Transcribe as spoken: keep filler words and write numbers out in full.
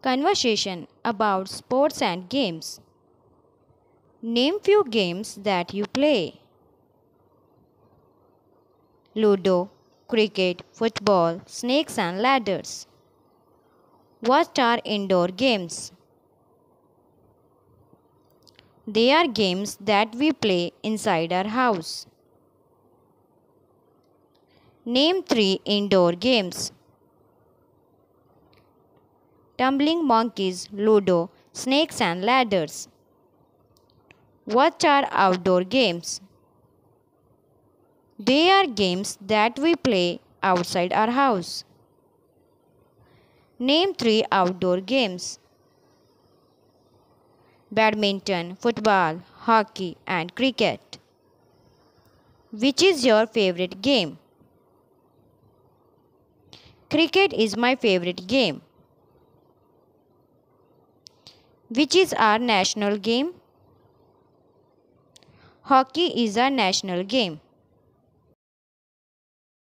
Conversation about sports and games. Name few games that you play. Ludo, cricket, football, snakes and ladders. What are indoor games? They are games that we play inside our house. Name three indoor games. Tumbling monkeys, Ludo, snakes and ladders. What are outdoor games? They are games that we play outside our house. Name three outdoor games. Badminton, football, hockey and cricket. Which is your favorite game? Cricket is my favorite game. Which is our national game? Hockey is our national game.